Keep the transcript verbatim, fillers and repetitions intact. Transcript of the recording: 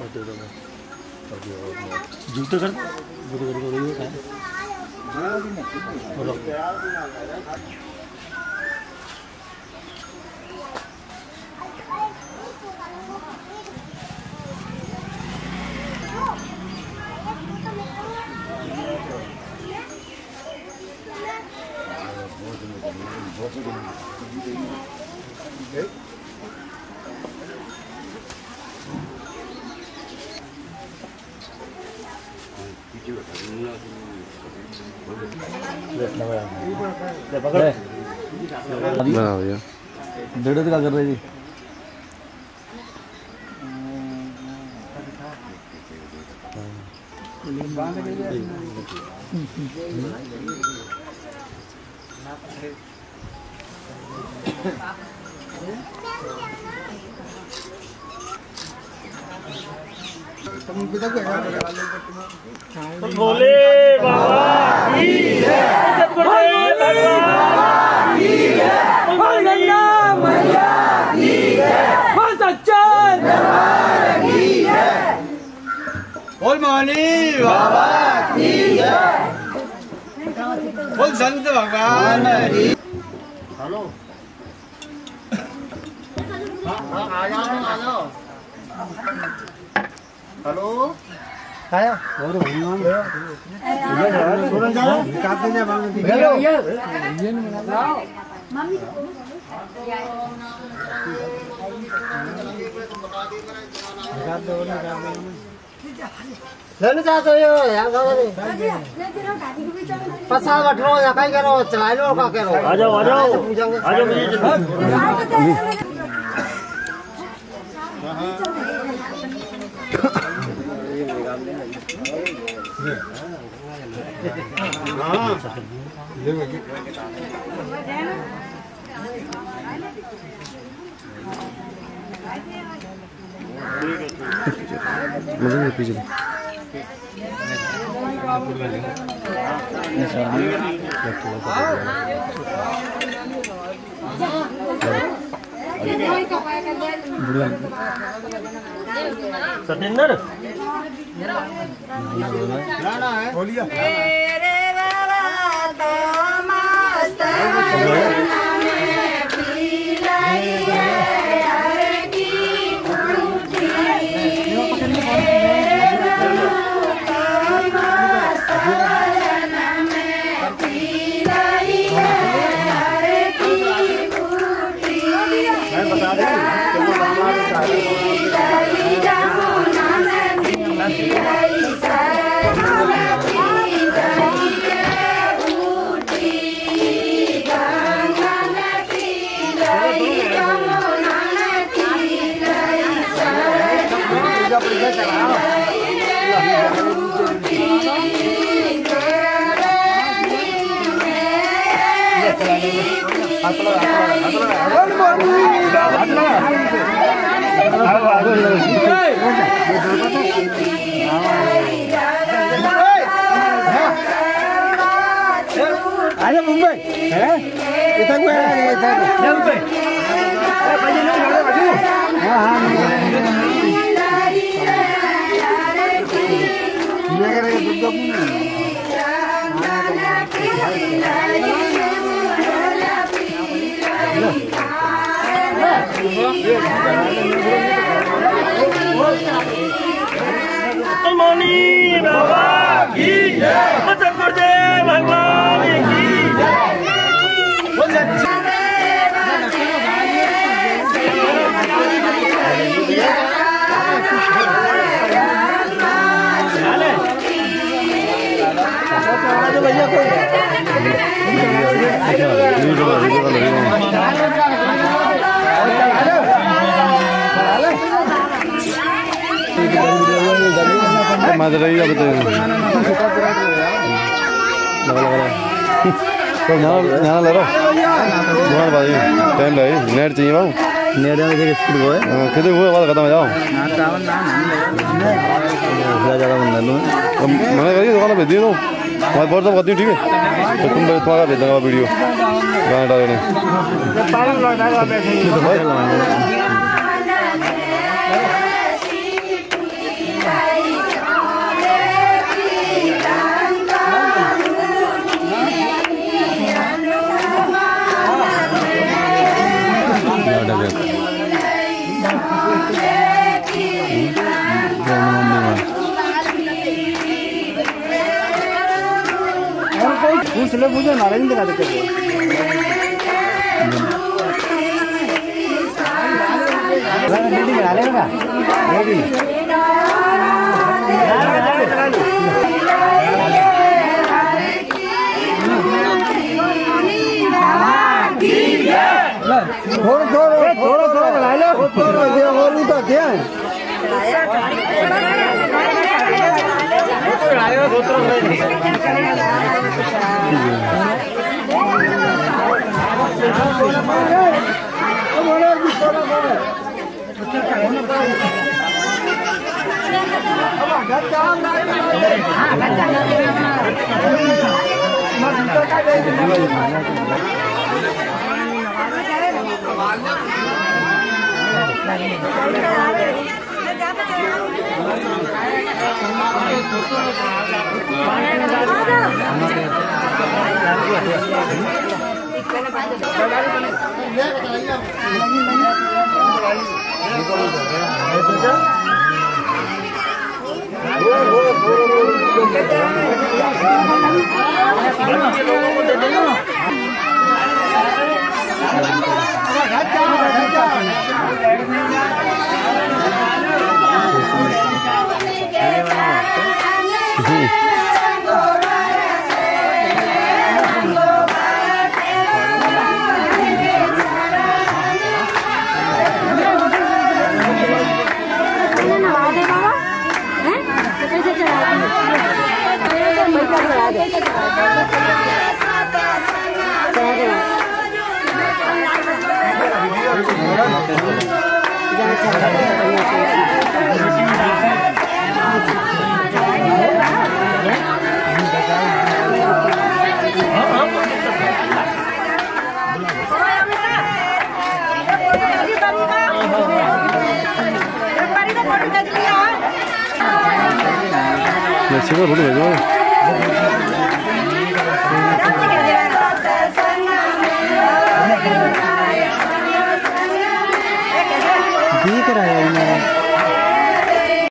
जूते कर बुरे बुरे बुरे ये है बोलो डेढ़ क्या कर रहे जी बोले बाबा की है भगवान की है गंगा मैया की है सच्चा दरबार की है बोल मौनी बाबा की है बोल संत भगवान की हेलो आ जाओ आ जाओ हेलो आया और भगवान गया सुरन जाओ काट दे बांग दी हेलो ये ये जाओ मम्मी काट दो ना काट दो लेने जा तो यो यहां जाओ रे पसा बैठो या काई करो चला लो का करो आ जाओ आ जाओ आ जाओ हाँ मुझे पीछे सतेंद्र बोलिए मेरे बाबा तो मस्त अरे मुंबई है इतना कोई है इतना मुंबई अरे भाई लोग आ रहे हैं हां हां ये करे दुर्गा मौनी बाबा की जय सतगुरुदेव भगवान की जय मत रही अब तो तो यहाँ यहाँ ले लो दुकान भाई टाइम लगे नेट चाहिए बाबू नेट में देखिए स्पीड वो है कितने हुए बाद खत्म हो जाओ ज़्यादा बंदा लो मैंने करी दुकान भेज दिए तो मैं बहुत सब करती हूँ ठीक है तो तुम तुम्हारा भेज दूँगा वीडियो गाना डालने इसलिए मुझे नारायण दिखा देते हैं रेडी बना लेगा रेडी थोड़ा थोड़ा थोड़ा थोड़ा बना लो थोड़ा दे और उधर क्या है 친구가 보도 왜 좋아해? दिख रहा है